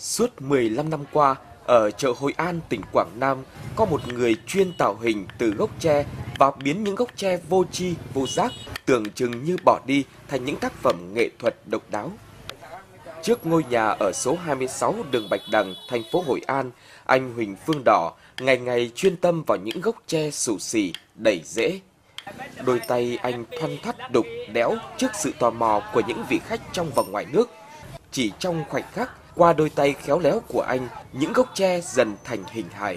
Suốt 15 năm qua, ở chợ Hội An, tỉnh Quảng Nam, có một người chuyên tạo hình từ gốc tre và biến những gốc tre vô tri, vô giác, tưởng chừng như bỏ đi thành những tác phẩm nghệ thuật độc đáo. Trước ngôi nhà ở số 26 đường Bạch Đằng, thành phố Hội An, anh Huỳnh Phương Đỏ ngày ngày chuyên tâm vào những gốc tre xù xì, đầy rễ. Đôi tay anh thoăn thoắt đục, đẽo trước sự tò mò của những vị khách trong và ngoài nước. Chỉ trong khoảnh khắc, qua đôi tay khéo léo của anh, những gốc tre dần thành hình hài.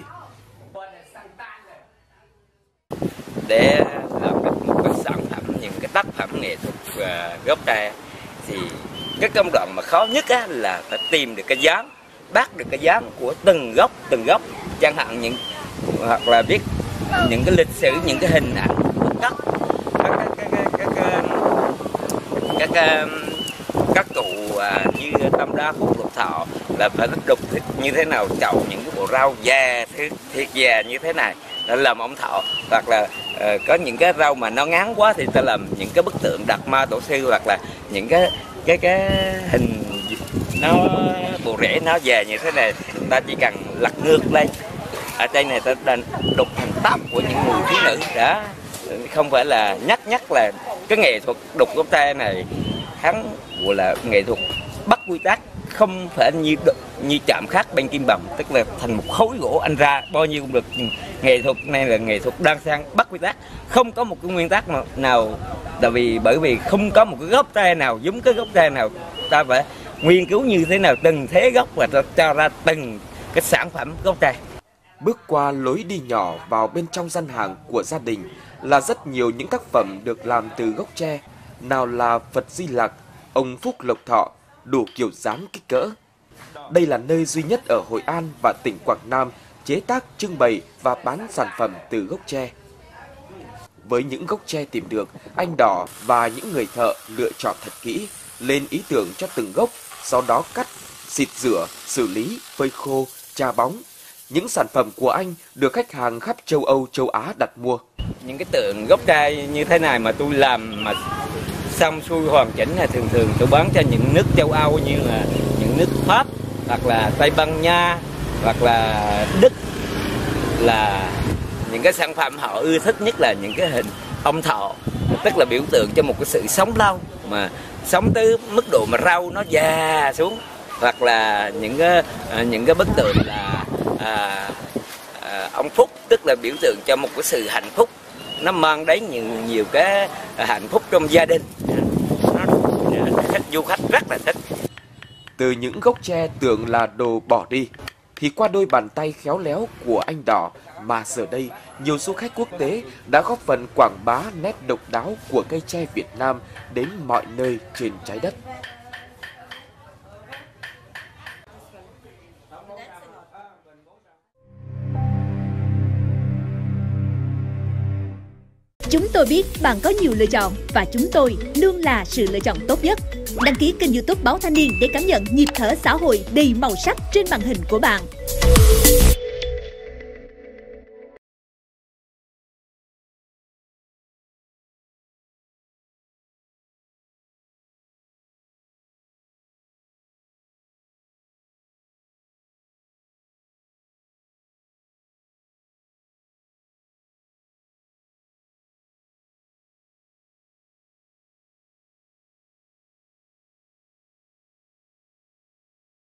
Để làm một cái sản phẩm, những cái tác phẩm nghệ thuật gốc tre thì cái công đoạn mà khó nhất là phải tìm được cái dáng, bắt được cái dáng của từng gốc, chẳng hạn hoặc là viết những cái lịch sử, những cái hình ảnh các cụ như Tam Đa, Phúc Lộc Thọ là phải đục như thế nào, chậu những cái bộ rau già, thiệt già như thế này để làm ông thọ, hoặc là có những cái rau mà nó ngắn quá thì ta làm những cái bức tượng Đạt Ma Tổ Sư, hoặc là những cái hình nó bộ rễ nó già như thế này, ta chỉ cần lật ngược lên ở trên này, ta đục thành tóc của những người thiếu nữ đó. Không phải là nhắc là cái nghệ thuật đục gốc tre này hắn gọi là nghệ thuật bắt quy tắc, không phải như chạm khắc bên kim bằng, tức là thành một khối gỗ anh ra bao nhiêu cũng được. Nghệ thuật này là nghệ thuật đang sang bắt quy tắc, không có một cái nguyên tắc nào, bởi vì không có một cái gốc tre nào giống cái gốc tre nào, ta phải nghiên cứu như thế nào từng thế gốc và ta cho ra từng cái sản phẩm gốc tre. Bước qua lối đi nhỏ vào bên trong gian hàng của gia đình là rất nhiều những tác phẩm được làm từ gốc tre, nào là Phật Di Lặc, ông Phúc Lộc Thọ, đủ kiểu dáng kích cỡ. Đây là nơi duy nhất ở Hội An và tỉnh Quảng Nam chế tác, trưng bày và bán sản phẩm từ gốc tre. Với những gốc tre tìm được, anh Đỏ và những người thợ lựa chọn thật kỹ, lên ý tưởng cho từng gốc, sau đó cắt, xịt rửa, xử lý, phơi khô, chà bóng. Những sản phẩm của anh được khách hàng khắp châu Âu, châu Á đặt mua. Những cái tượng gốc tre như thế này mà tôi làm mà xong xuôi hoàn chỉnh là thường tôi bán cho những nước châu Âu như là những nước Pháp, hoặc là Tây Ban Nha, hoặc là Đức, là những cái sản phẩm họ ưa thích nhất là những cái hình ông thọ, tức là biểu tượng cho một cái sự sống lâu, mà sống tới mức độ mà rau nó già xuống, hoặc là những cái bức tượng là ông Phúc, tức là biểu tượng cho một cái sự hạnh phúc, nó mang đến nhiều cái hạnh phúc trong gia đình. Du khách rất là thích. Từ những gốc tre tưởng là đồ bỏ đi, thì qua đôi bàn tay khéo léo của anh Đỏ mà giờ đây nhiều du khách quốc tế đã góp phần quảng bá nét độc đáo của cây tre Việt Nam đến mọi nơi trên trái đất. Chúng tôi biết bạn có nhiều lựa chọn và chúng tôi luôn là sự lựa chọn tốt nhất. Đăng ký kênh YouTube Báo Thanh Niên để cảm nhận nhịp thở xã hội đầy màu sắc trên màn hình của bạn.